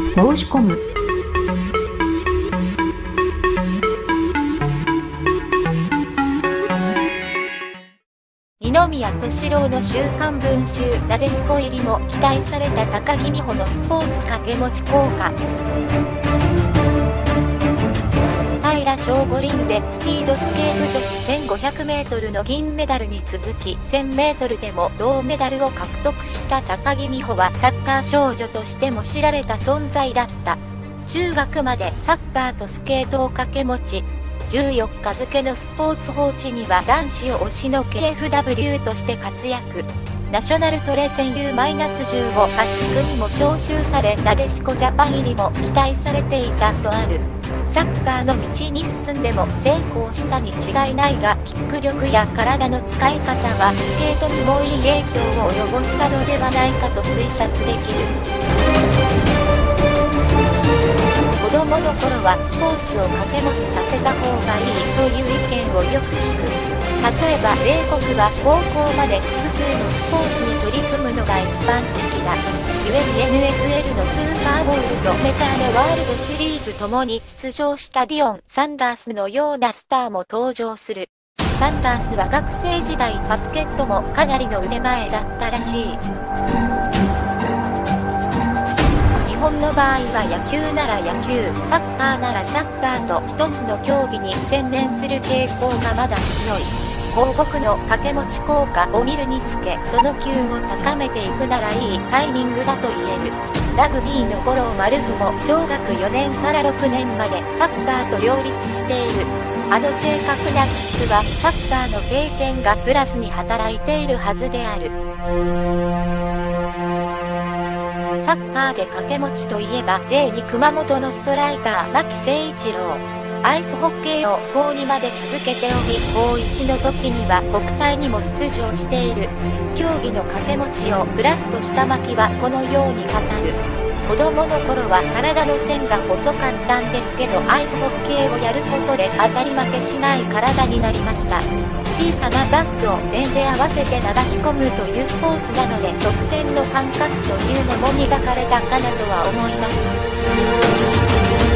申し込む。 二宮敏郎の週刊文春なでしこ入りも期待された高木美帆のスポーツ掛け持ち効果。平昌五輪でスピードスケート女子 1500m の銀メダルに続き 1000m でも銅メダルを獲得した高木美帆はサッカー少女としても知られた存在だった。中学までサッカーとスケートを掛け持ち、14日付のスポーツ報知には男子を推しの KFW として活躍。ナショナルトレセン U-15 合宿にも招集され、なでしこジャパン入りも期待されていたとある。サッカーの道に進んでも成功したに違いないが、キック力や体の使い方はスケートにもいい影響を及ぼしたのではないかと推察できる。子供の頃はスポーツを掛け持ちさせた方がいいという意見をよく聞く。例えば米国は高校まで複数のスポーツに取り組むのが一般的だ。故に NFL のスーパーボウルとメジャーのワールドシリーズともに出場したディオン・サンダースのようなスターも登場する。サンダースは学生時代バスケットもかなりの腕前だったらしい。日本の場合は野球なら野球、サッカーならサッカーと一つの競技に専念する傾向がまだ強い。広告の掛け持ち効果を見るにつけ、その級を高めていくならいいタイミングだと言える。ラグビーの五郎丸歩も小学4年から6年までサッカーと両立している。あの正確なキックはサッカーの経験がプラスに働いているはずである。サッカーで掛け持ちといえば J2 熊本のストライカー牧誠一郎。アイスホッケーを高2まで続けており、高1の時には国体にも出場している。競技の掛け持ちをプラスとした牧はこのように語る。子供の頃は体の線が細かったんですけど、アイスホッケーをやることで当たり負けしない体になりました。小さなバッグを点で合わせて流し込むというスポーツなので、得点の感覚というのも磨かれたかなとは思います。